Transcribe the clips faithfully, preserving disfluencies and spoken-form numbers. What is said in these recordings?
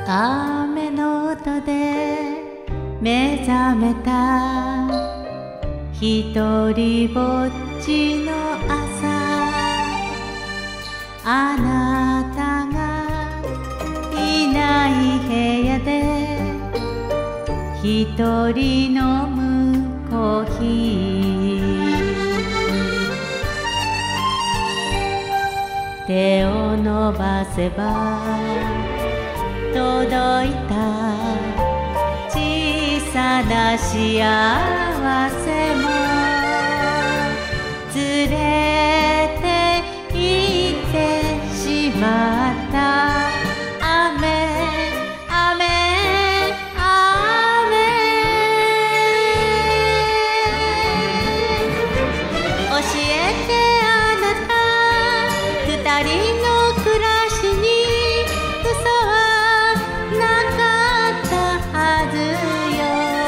雨の音で目覚めたひとりぼっちの朝、あなたがいない部屋でひとり飲むコーヒー、手を伸ばせば届いた小さな幸せも連れて行ってしまった。雨雨雨、教えてあなた、二人の暮らしに嘘はなかったはずよ。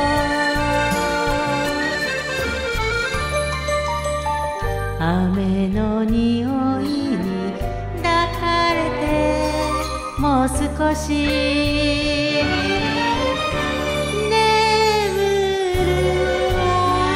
雨の匂いに抱かれてもう少し眠るわ。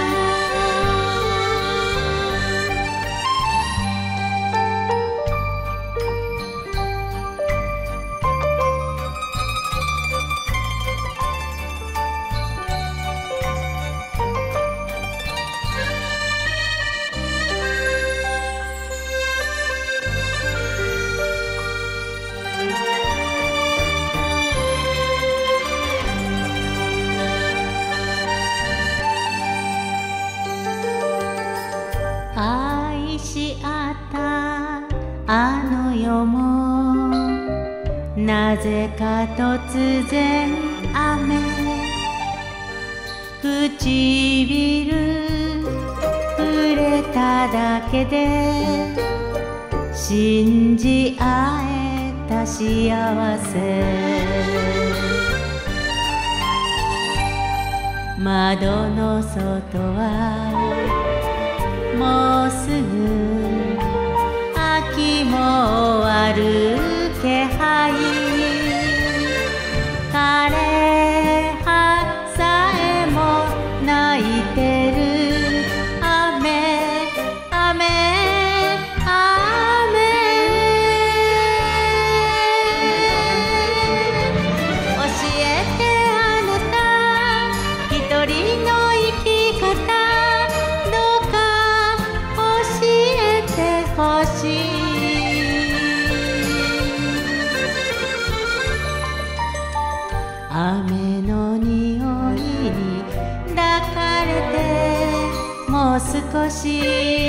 愛し合ったあの夜もなぜか突然雨、唇触れただけで信じ合えた幸せ。窓の外はもうすぐ秋も終わる気配、枯葉さえも泣いてる。雨雨雨、教えてあなた、一人の生き方どうか欲しい。雨の匂いに抱かれてもう少し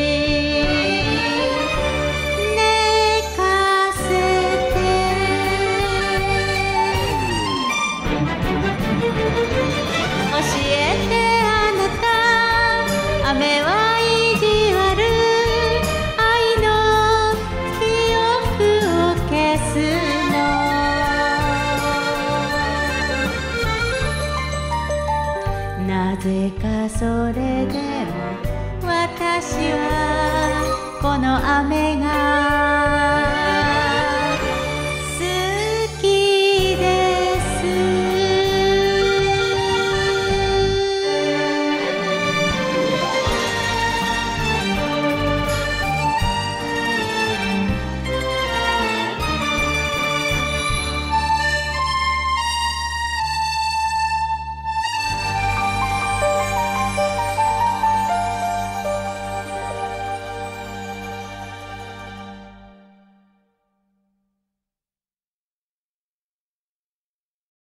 寝かせて、教えてあなた、雨は意地悪なぜかそれでも私はこの雨が